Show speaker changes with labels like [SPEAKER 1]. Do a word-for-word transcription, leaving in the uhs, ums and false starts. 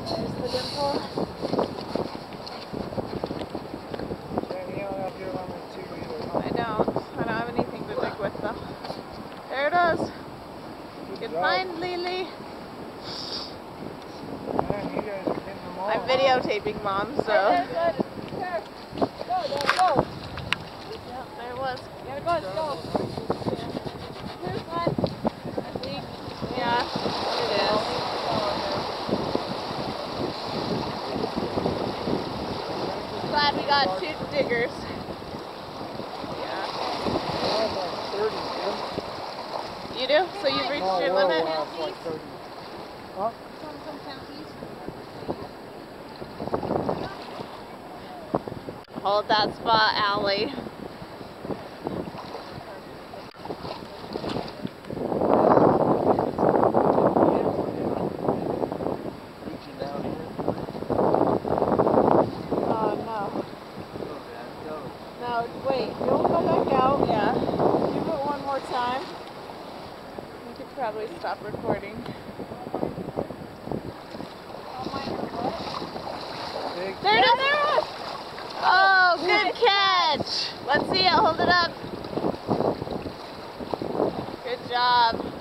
[SPEAKER 1] There's the dimple. I don't. I don't have anything to dig with though. There it is. You can find Lily.
[SPEAKER 2] Man, you guys are getting them all.
[SPEAKER 1] I'm videotaping Mom, so.
[SPEAKER 3] There, there, there. Go, there, go.
[SPEAKER 1] Yeah, there it was.
[SPEAKER 3] There it goes, go. Here's one. I think.
[SPEAKER 1] Yeah, it is. Glad we got two diggers. Yeah. You do? So you've reached
[SPEAKER 2] No,
[SPEAKER 1] your
[SPEAKER 2] we're
[SPEAKER 1] limit?
[SPEAKER 2] allowed like thirty. Huh?
[SPEAKER 1] Hold that spot, Allie.
[SPEAKER 3] Now, wait, don't come back out.
[SPEAKER 1] Yeah.
[SPEAKER 3] Give it one more time.
[SPEAKER 1] We could probably stop recording. There it is! There it is! Oh, good catch! Let's see it. Hold it up. Good job.